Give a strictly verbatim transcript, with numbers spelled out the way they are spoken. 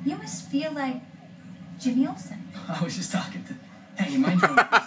You must feel like Jimmy Olsen. I was just talking to... Hey, you mind your...